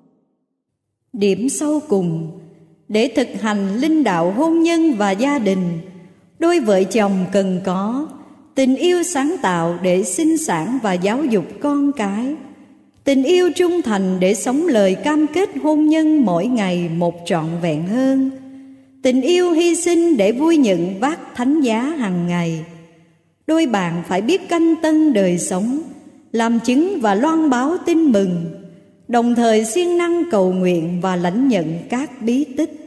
[SPEAKER 4] Điểm sau cùng, để thực hành linh đạo hôn nhân và gia đình, đôi vợ chồng cần có tình yêu sáng tạo để sinh sản và giáo dục con cái, tình yêu trung thành để sống lời cam kết hôn nhân mỗi ngày một trọn vẹn hơn, tình yêu hy sinh để vui nhận vác thánh giá hàng ngày. Đôi bạn phải biết canh tân đời sống, làm chứng và loan báo tin mừng, đồng thời siêng năng cầu nguyện và lãnh nhận các bí tích.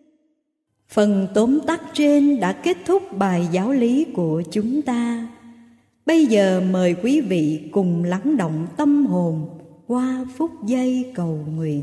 [SPEAKER 4] Phần tóm tắt trên đã kết thúc bài giáo lý của chúng ta. Bây giờ mời quý vị cùng lắng động tâm hồn qua phút giây cầu nguyện.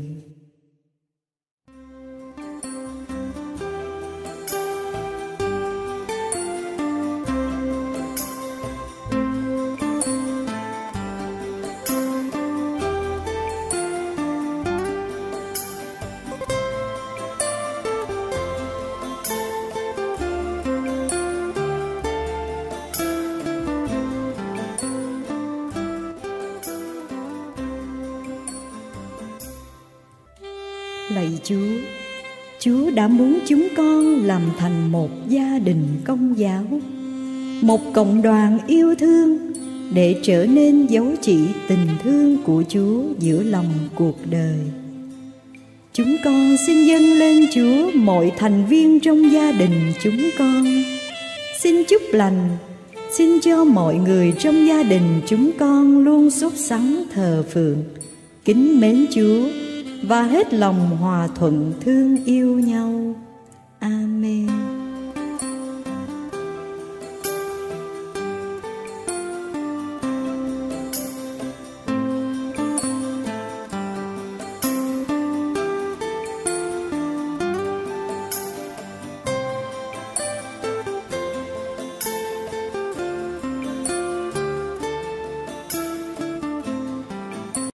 [SPEAKER 4] lạy Chúa, Chúa đã muốn chúng con làm thành một gia đình Công giáo, một cộng đoàn yêu thương để trở nên dấu chỉ tình thương của Chúa giữa lòng cuộc đời. Chúng con xin dâng lên Chúa mọi thành viên trong gia đình chúng con. Xin chúc lành, xin cho mọi người trong gia đình chúng con luôn sốt sắng thờ phượng, kính mến Chúa và hết lòng hòa thuận thương yêu nhau.